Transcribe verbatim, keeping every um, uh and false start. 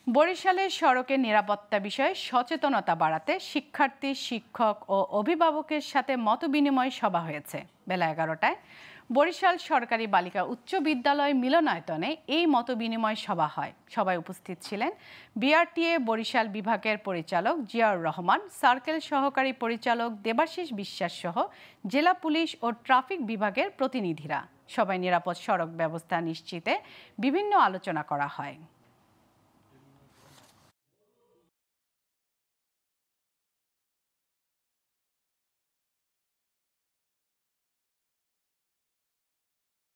বরিশালে সড়কের নিরাপত্তা বিষয়ে সচেতনতা বাড়াতে শিক্ষার্থী, শিক্ষক ও অভিভাবকের সাথে মতবিনিময় সভা হয়েছে। বেলা এগারোটায় বরিশাল সরকারি বালিকা উচ্চ বিদ্যালয় মিলনায়তনে এই মতবিনিময় সভা হয়। সভায় উপস্থিত ছিলেন বিআরটিএ বরিশাল বিভাগের পরিচালক জিয়াউর রহমান, সার্কেল সহকারী পরিচালক দেবাশিস বিশ্বাস সহ জেলা পুলিশ ও ট্রাফিক বিভাগের প্রতিনিধিরা। সবাই নিরাপদ সড়ক ব্যবস্থা নিশ্চিতে বিভিন্ন আলোচনা করা হয়।